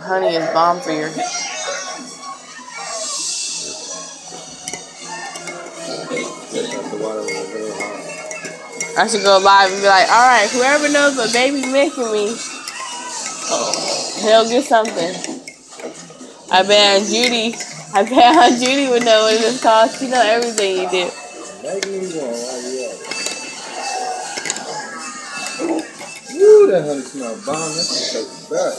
Honey is bomb for you. I should go live and be like, alright, whoever knows what baby's making me, he'll get something. I bet Aunt Judy would know what it's called. She know everything you do. Ooh, that honey smell bomb. That shit tastes bad.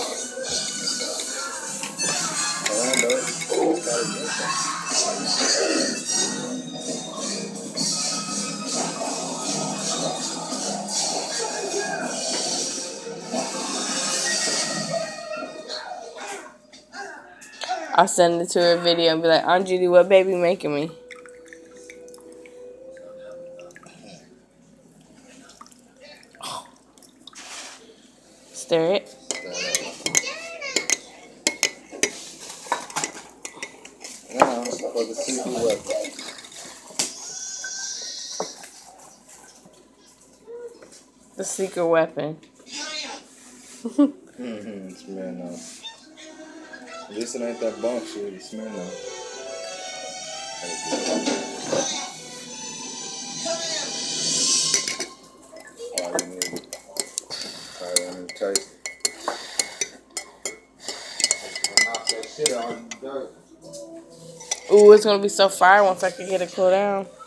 I'll send it to her video and be like, Aunt Judy, what baby making me? Stir it. Now, for the secret weapon. The secret weapon. Smell now. This ain't that bunk shit. It smell now. All you need. All you need to taste it. Ooh, it's gonna be so fire once I can get it cool down.